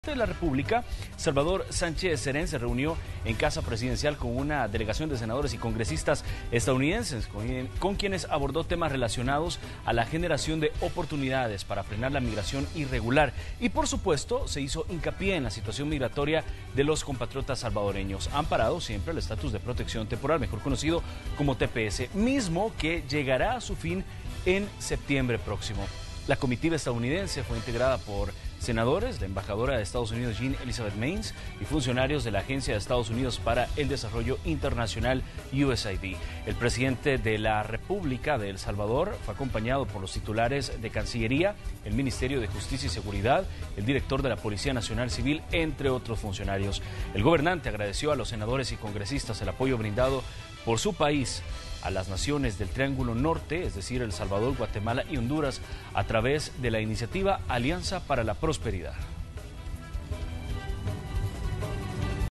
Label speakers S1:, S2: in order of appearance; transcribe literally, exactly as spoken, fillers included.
S1: De la República, Salvador Sánchez Serén se reunió en Casa Presidencial con una delegación de senadores y congresistas estadounidenses, con, con quienes abordó temas relacionados a la generación de oportunidades para frenar la migración irregular y, por supuesto, se hizo hincapié en la situación migratoria de los compatriotas salvadoreños, amparados siempre al estatus de protección temporal, mejor conocido como T P S, mismo que llegará a su fin en septiembre próximo. La comitiva estadounidense fue integrada por senadores, la embajadora de Estados Unidos Jean Elizabeth Mains y funcionarios de la Agencia de Estados Unidos para el Desarrollo Internacional U S A I D. El presidente de la República de El Salvador fue acompañado por los titulares de Cancillería, el Ministerio de Justicia y Seguridad, el director de la Policía Nacional Civil, entre otros funcionarios. El gobernante agradeció a los senadores y congresistas el apoyo brindado por su país a las naciones del Triángulo Norte, es decir, El Salvador, Guatemala y Honduras, a través de la iniciativa Alianza para la Prosperidad.